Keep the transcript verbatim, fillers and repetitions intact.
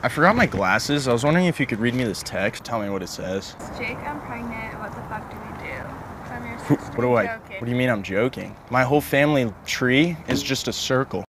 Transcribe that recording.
I forgot my glasses. I was wondering if you could read me this text. Tell me what it says. Jake, I'm pregnant. What the fuck do we do? I'm your What sister. do I, Joking. what do you mean I'm joking? My whole family tree is just a circle.